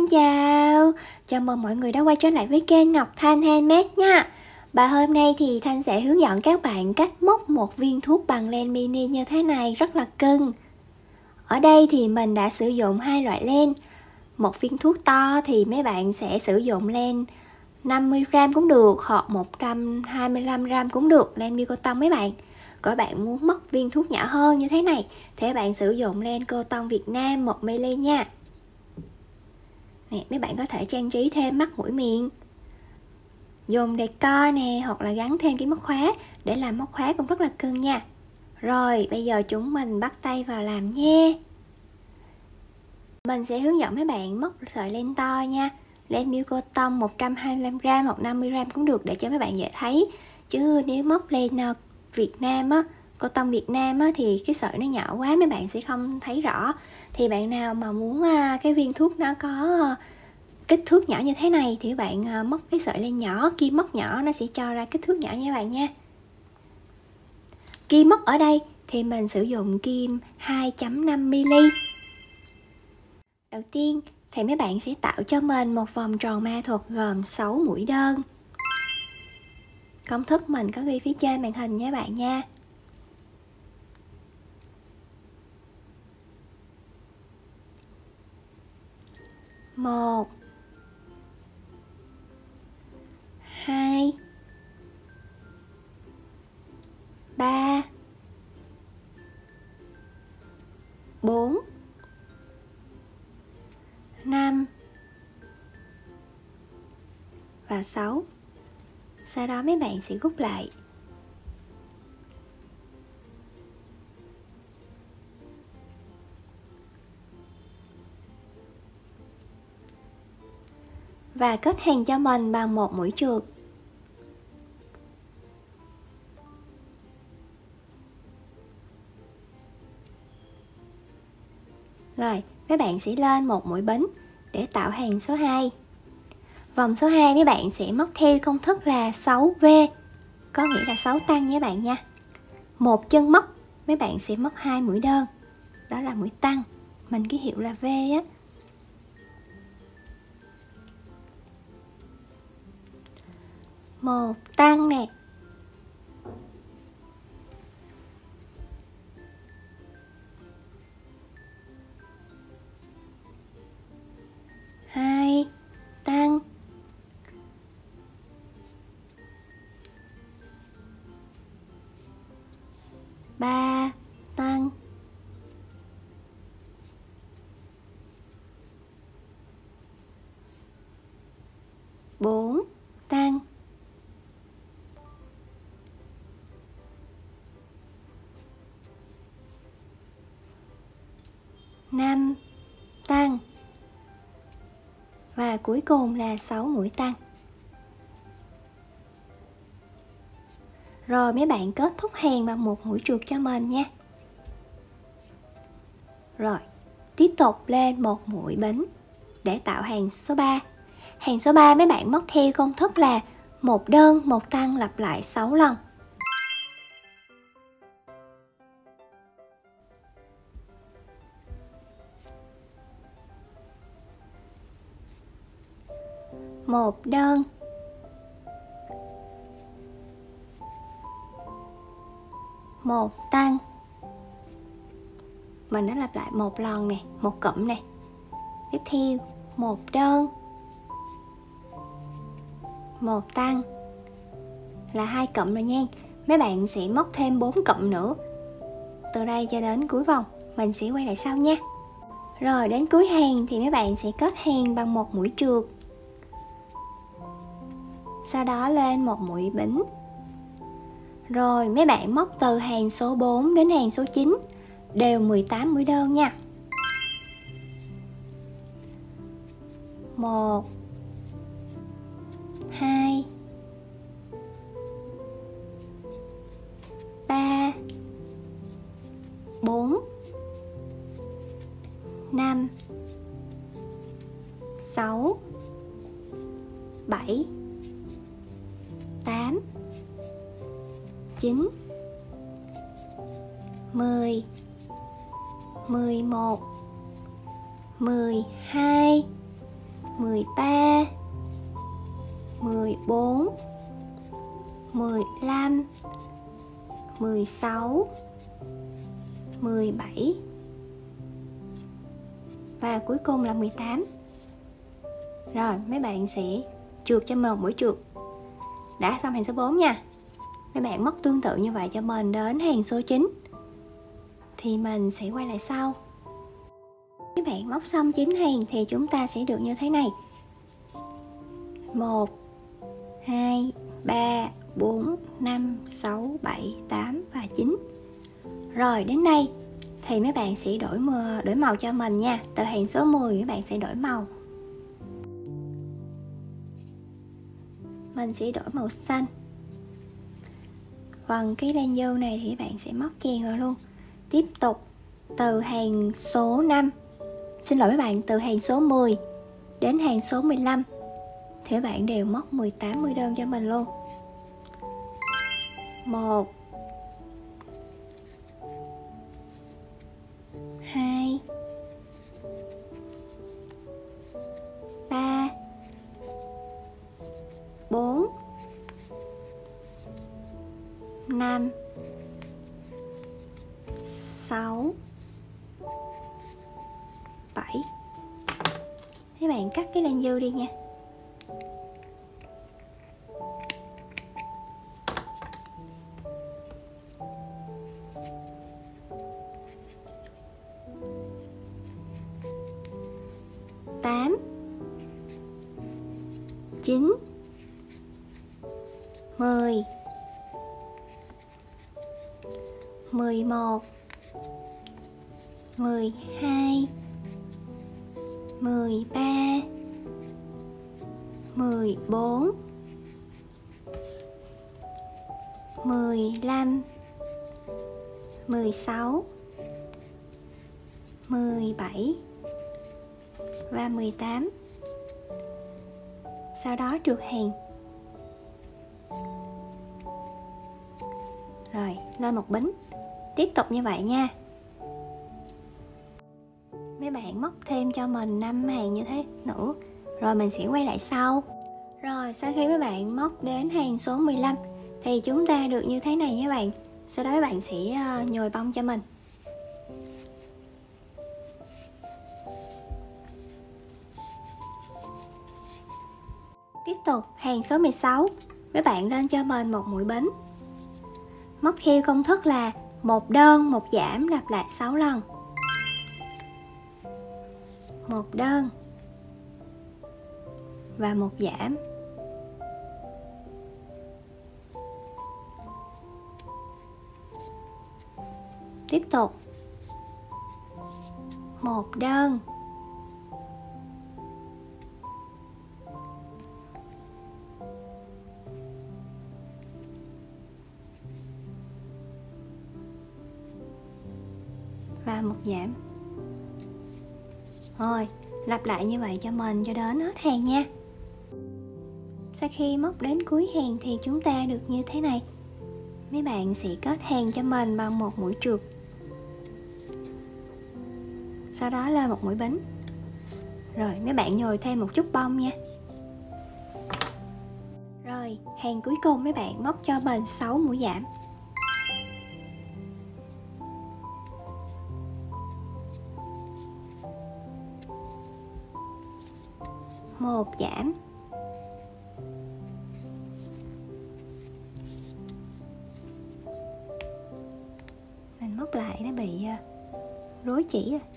chào! Chào mừng mọi người đã quay trở lại với kênh Ngọc Thanh Handmade nha. Và hôm nay thì Thanh sẽ hướng dẫn các bạn cách móc một viên thuốc bằng len mini như thế này rất là cưng. Ở đây thì mình đã sử dụng hai loại len. Một viên thuốc to thì mấy bạn sẽ sử dụng len 50g cũng được, hoặc 125g cũng được, len Bicoton mấy bạn. Có bạn muốn móc viên thuốc nhỏ hơn như thế này thì bạn sử dụng len Coton Việt Nam 1mm nha. Nè, mấy bạn có thể trang trí thêm mắt mũi miệng, dùng decor nè, hoặc là gắn thêm cái móc khóa để làm móc khóa cũng rất là cưng nha. Rồi bây giờ chúng mình bắt tay vào làm nhé. Mình sẽ hướng dẫn mấy bạn móc sợi len to nha. Len Bicoton 125g hoặc 50g cũng được để cho mấy bạn dễ thấy. Chứ nếu móc len Việt Nam á, Coton Việt Nam á, thì cái sợi nó nhỏ quá mấy bạn sẽ không thấy rõ. Thì bạn nào mà muốn cái viên thuốc nó có kích thước nhỏ như thế này thì bạn móc cái sợi len nhỏ, kim móc nhỏ nó sẽ cho ra kích thước nhỏ nha bạn nha. Kim móc ở đây thì mình sử dụng kim 2.5mm. Đầu tiên thì mấy bạn sẽ tạo cho mình một vòng tròn ma thuật gồm 6 mũi đơn. Công thức mình có ghi phía trên màn hình nha bạn nha. Một, 2, 3, 4, 5 và 6. Sau đó mấy bạn sẽ rút lại. Và kết hàng cho mình bằng một mũi trượt. Rồi, mấy bạn sẽ lên một mũi bính để tạo hàng số 2. Vòng số 2 mấy bạn sẽ móc theo công thức là 6V, có nghĩa là 6 tăng nha bạn nha. Một chân móc mấy bạn sẽ móc 2 mũi đơn, đó là mũi tăng, mình ký hiệu là V á. Một tăng nè, hai tăng, ba tăng, bốn tăng, năm tăng và cuối cùng là 6 mũi tăng. Rồi mấy bạn kết thúc hàng bằng một mũi trượt cho mình nha. Rồi tiếp tục lên một mũi bính để tạo hàng số 3. Hàng số 3 mấy bạn móc theo công thức là một đơn một tăng lặp lại 6 lần. Một đơn, một tăng, mình đã lặp lại một lần nè, một cụm nè. Tiếp theo một đơn, một tăng là 2 cụm rồi nha. Mấy bạn sẽ móc thêm 4 cụm nữa từ đây cho đến cuối vòng, mình sẽ quay lại sau nha. Rồi đến cuối hàng thì mấy bạn sẽ kết hàng bằng một mũi trượt, sau đó lên một mũi bính. Rồi mấy bạn móc từ hàng số 4 đến hàng số 9 đều 18 mũi đơn nha. 1 2 3 4 5 6 7 8 9 10 11 12 13, 14, 15, 16, 17 và cuối cùng là 18. Rồi mấy bạn sẽ trượt cho mình một mũi trượt. Đã xong hàng số 4 nha. Mấy bạn móc tương tự như vậy cho mình đến hàng số 9 thì mình sẽ quay lại sau. Các bạn móc xong 9 hàng thì chúng ta sẽ được như thế này: 1, 2, 3, 4, 5, 6, 7, 8 và 9. Rồi đến đây thì mấy bạn sẽ đổi màu cho mình nha. Từ hàng số 10 mấy bạn sẽ đổi màu. Mình sẽ đổi màu xanh. Phần cái len dâu này thì các bạn sẽ móc chèn vào luôn. Tiếp tục từ hàng số 5, xin lỗi mấy bạn, từ hàng số 10 đến hàng số 15 thì các bạn đều móc 18 đơn cho mình luôn. 1, 2, 3, 4, 5, 6, 7. Các bạn cắt cái len dư đi nha. Tám, 9, 10, 11, 12, 13, 14, 15, 16, 17 và 18. Sau đó trượt hàng. Rồi lên một bính. Tiếp tục như vậy nha. Mấy bạn móc thêm cho mình 5 hàng như thế nữa. Rồi mình sẽ quay lại sau. Rồi sau khi mấy bạn móc đến hàng số 15 thì chúng ta được như thế này nha bạn. Sau đó các bạn sẽ nhồi bông cho mình. Tiếp tục hàng số 16, mấy bạn lên cho mình một mũi bính. Móc theo công thức là một đơn, một giảm, lặp lại 6 lần. Một đơn và một giảm. Tiếp tục một đơn và một giảm. Rồi lặp lại như vậy cho mình cho đến hết hàng nha. Sau khi móc đến cuối hàng thì chúng ta được như thế này. Mấy bạn sẽ kết hàng cho mình bằng một mũi trượt, sau đó lên một mũi bính. Rồi mấy bạn nhồi thêm một chút bông nha. Rồi hàng cuối cùng mấy bạn móc cho mình 6 mũi giảm. Một giảm, mình móc lại nó bị rối chỉ rồi.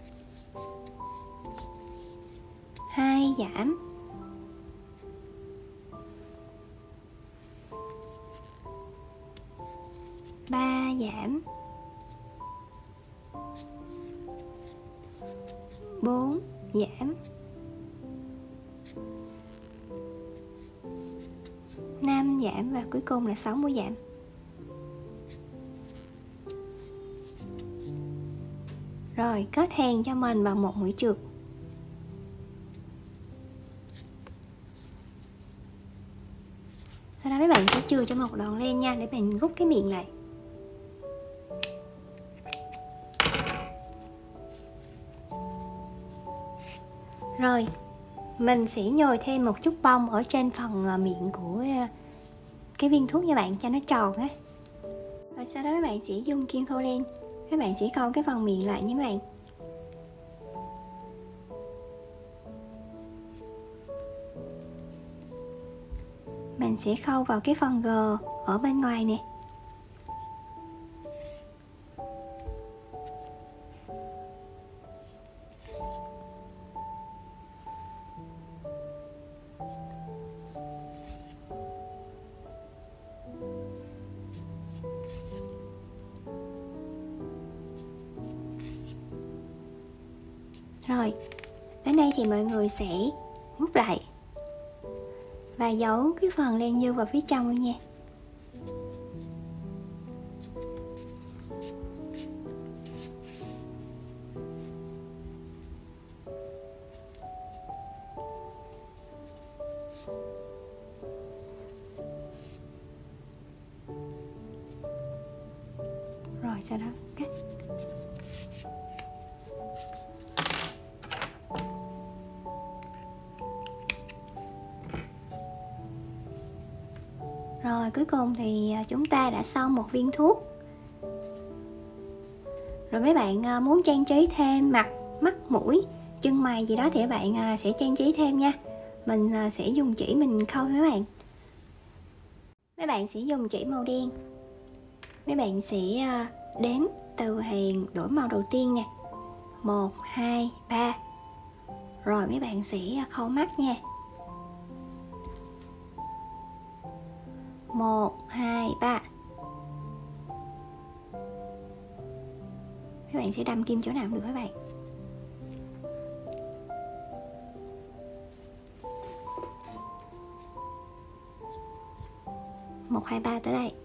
2 giảm, 3 giảm, 4 giảm, 5 giảm và cuối cùng là 6 mũi giảm. Rồi kết hàng cho mình bằng một mũi trượt. Sau đó mấy bạn sẽ chừa cho một đoạn len nha, để mình rút cái miệng lại. Rồi Mình sẽ nhồi thêm một chút bông ở trên phần miệng của cái viên thuốc nha bạn, cho nó tròn á. Rồi sau đó các bạn sẽ dùng kim khâu len, các bạn sẽ khâu cái phần miệng lại nha các bạn. Mình sẽ khâu vào cái phần G ở bên ngoài nè. Rồi, đến đây thì mọi người sẽ hút lại và giấu cái phần len dư vào phía trong luôn nha. Rồi sau đó cắt. Rồi cuối cùng thì chúng ta đã xong một viên thuốc. Rồi mấy bạn muốn trang trí thêm mặt, mắt, mũi, chân mày gì đó thì các bạn sẽ trang trí thêm nha. Mình sẽ dùng chỉ mình khâu mấy bạn. Mấy bạn sẽ dùng chỉ màu đen. Mấy bạn sẽ đếm từ hàng đổi màu đầu tiên nè. 1, 2, 3. Rồi mấy bạn sẽ khâu mắt nha. 1, 2, 3. Các bạn sẽ đâm kim chỗ nào cũng được các bạn. Một, hai, ba tới đây.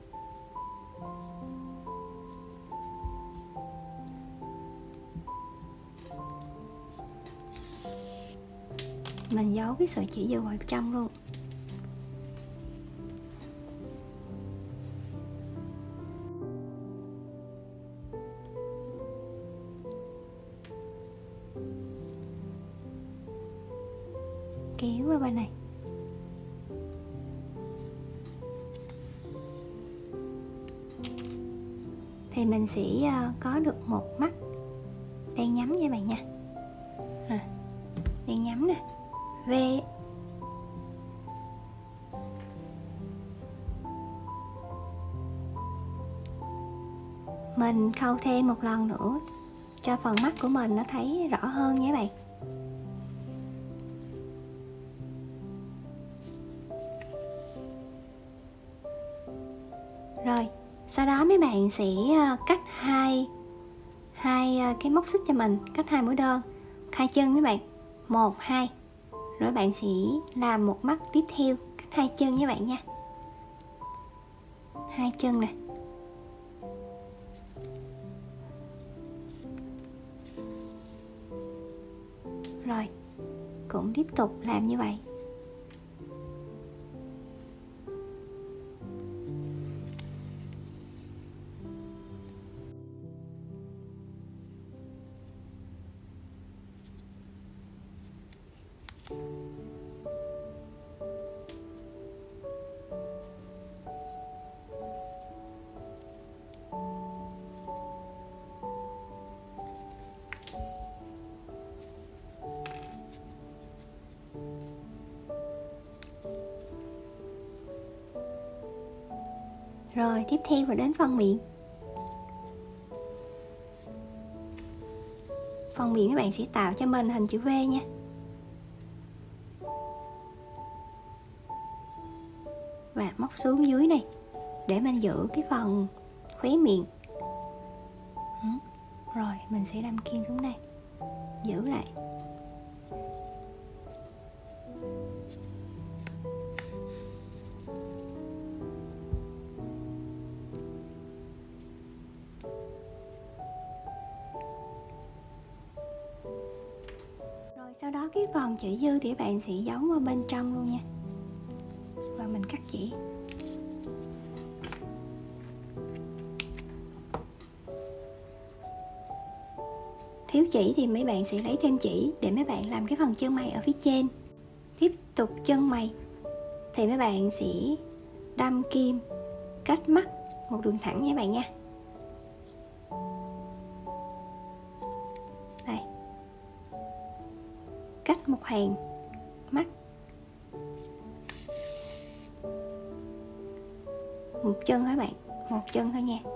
Mình giấu cái sợi chỉ vô vào trong luôn. Kéo qua bên này. Thì mình sẽ có được một mắt đang nhắm nha bạn nha. Đang nhắm nè. V. Mình khâu thêm một lần nữa cho phần mắt của mình nó thấy rõ hơn nha các bạn. Rồi, sau đó mấy bạn sẽ cắt hai cái móc xích cho mình, cắt 2 mũi đơn, khai chân mấy bạn. 1, 2. Rồi bạn sẽ làm một mắt tiếp theo, cắt 2 chân với bạn nha. 2 chân nè. Rồi, cũng tiếp tục làm như vậy. Rồi tiếp theo là đến phần miệng. Phần miệng các bạn sẽ tạo cho mình hình chữ V nha. Và móc xuống dưới này để mình giữ cái phần khóe miệng. Rồi mình sẽ đâm kim xuống đây, giữ lại. Rồi sau đó cái phần chỉ dư thì các bạn sẽ giấu vào bên trong luôn nha. Và mình cắt chỉ. Thiếu chỉ thì mấy bạn sẽ lấy thêm chỉ để mấy bạn làm cái phần chân mày ở phía trên. Tiếp tục chân mày thì mấy bạn sẽ đâm kim cách mắt một đường thẳng nha bạn nha. Đây, cách một hàng mắt, một chân thôi bạn, một chân thôi nha.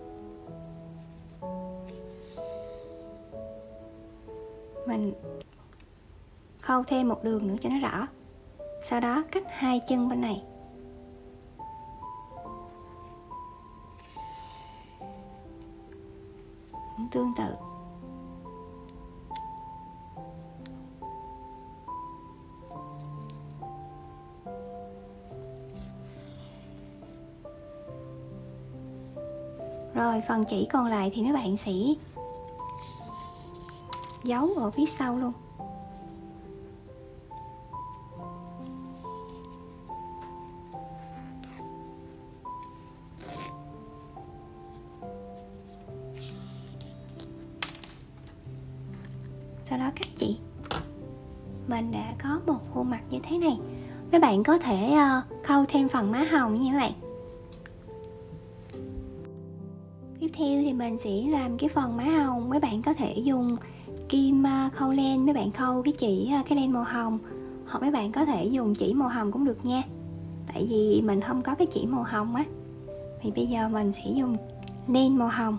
Mình khâu thêm một đường nữa cho nó rõ, sau đó cách hai chân bên này. Cũng tương tự. Rồi phần chỉ còn lại thì mấy bạn sẽ giấu ở phía sau luôn. Sau đó cắt chỉ. Mình đã có một khuôn mặt như thế này. Mấy bạn có thể khâu thêm phần má hồng nha các bạn. Tiếp theo thì mình sẽ làm cái phần má hồng. Mấy bạn có thể dùng kim khâu len, mấy bạn khâu cái chỉ cái len màu hồng, hoặc mấy bạn có thể dùng chỉ màu hồng cũng được nha. Tại vì mình không có cái chỉ màu hồng á, thì bây giờ mình sẽ dùng len màu hồng.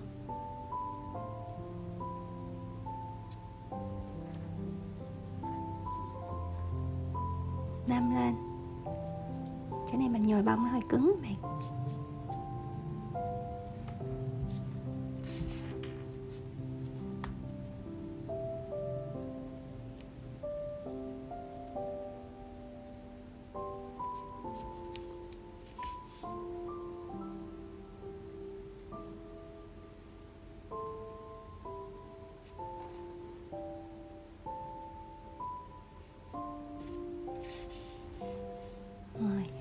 Đâm lên. Cái này mình nhồi bông nó hơi cứng bạn. Rồi.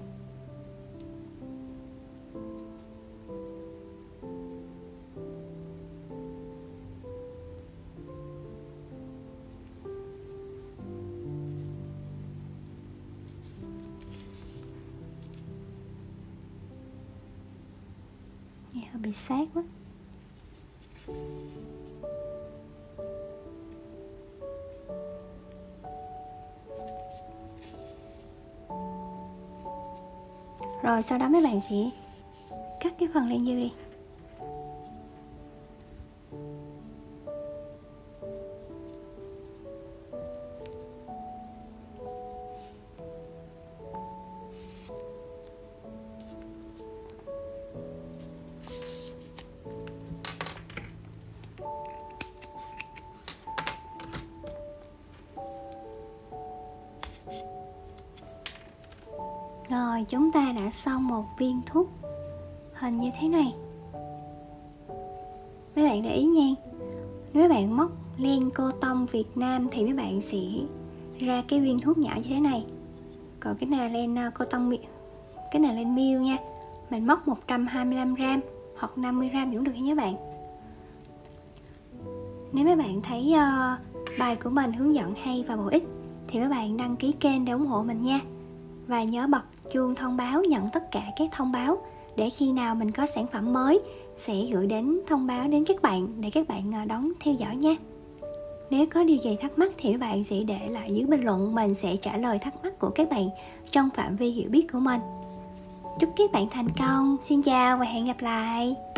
Hơi bị sát quá. Rồi sau đó mấy bạn sẽ cắt cái phần len dư đi. Rồi chúng ta đã xong một viên thuốc hình như thế này. Mấy bạn để ý nha, nếu bạn móc len cô tông Việt Nam thì mấy bạn sẽ ra cái viên thuốc nhỏ như thế này. Còn cái này là len cô tông, cái này là len miêu nha, mình móc 125g hoặc 50g cũng được nha bạn. Nếu mấy bạn thấy bài của mình hướng dẫn hay và bổ ích thì mấy bạn đăng ký kênh để ủng hộ mình nha. Và nhớ bật chuông thông báo nhận tất cả các thông báo để khi nào mình có sản phẩm mới sẽ gửi đến thông báo đến các bạn để các bạn đón theo dõi nha. Nếu có điều gì thắc mắc thì các bạn sẽ để lại dưới bình luận, mình sẽ trả lời thắc mắc của các bạn trong phạm vi hiểu biết của mình. Chúc các bạn thành công. Xin chào và hẹn gặp lại.